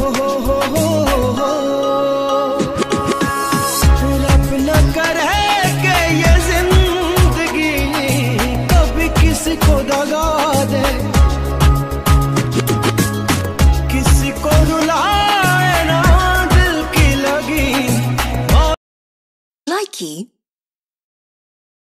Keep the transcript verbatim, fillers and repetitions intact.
हो हो हो हो रब न करे कि ये जिंदगी कभी किसी को दगा दे, किसी को रुलाए ना दिल की लगी। Likey